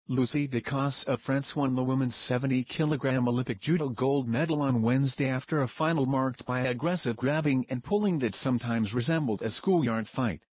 Lucie Decosse of France won the women's 70-kilogram Olympic judo gold medal on Wednesday after a final marked by aggressive grabbing and pulling that sometimes resembled a schoolyard fight.